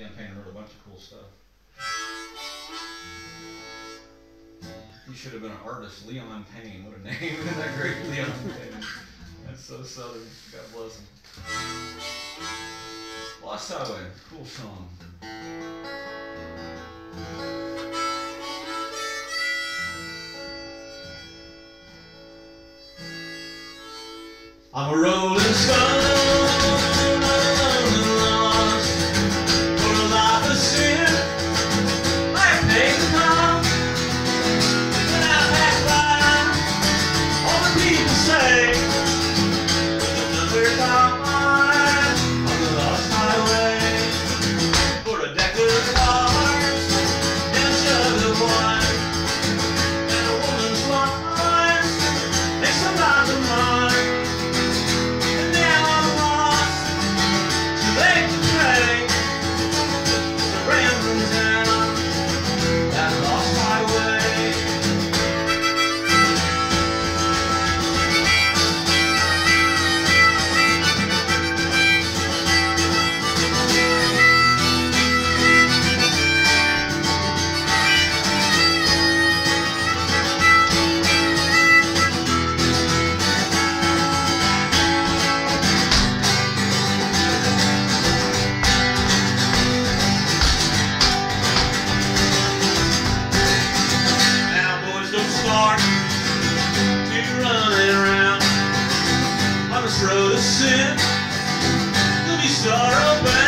Leon Payne wrote a bunch of cool stuff. He should have been an artist. Leon Payne, what a name. Isn't that great? Leon Payne. That's so southern. God bless him. Lost Highway, cool song. I'm a rolling stone, alone and lost, for a life of sin, like Nathan Hawk. When I pass by, all the people say, we're gone on the lost highway, for a deck of cards, and a jug of wine, and a woman's life, makes a lot of money. Road of sin, there'll be sorrow.